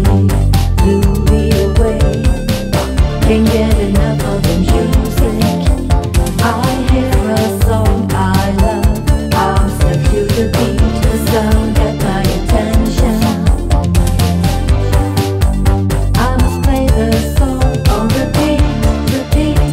blew me away. Can't get enough of the music. I hear a song I love. I'm stuck to the beat. The sound got my attention. I must play the song on repeat, repeat.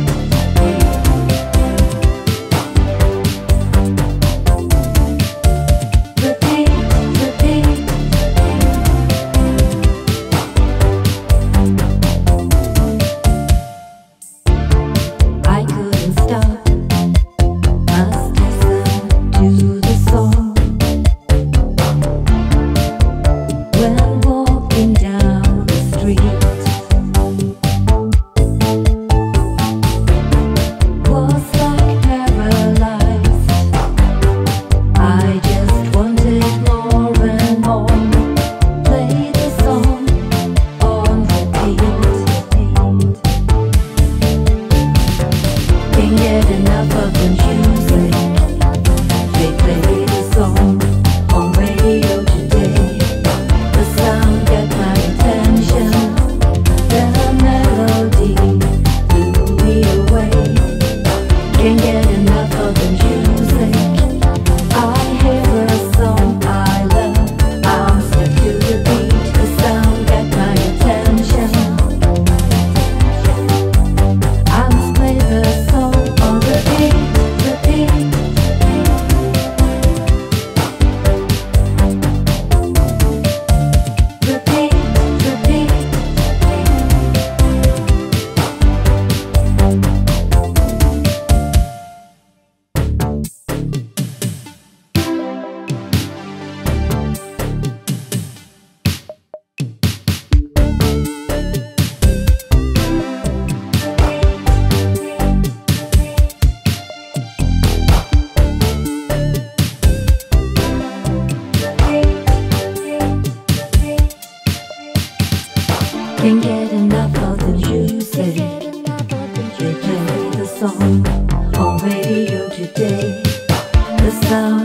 Get enough of the music. They play the song on radio today. The sound got my attention. The melody blew me away. Can't get enough of the music. I hear a song I love. I'm stuck to the beat. The sound got my attention. I must play the song. Can't get enough of the music. They play the song on radio today. The sound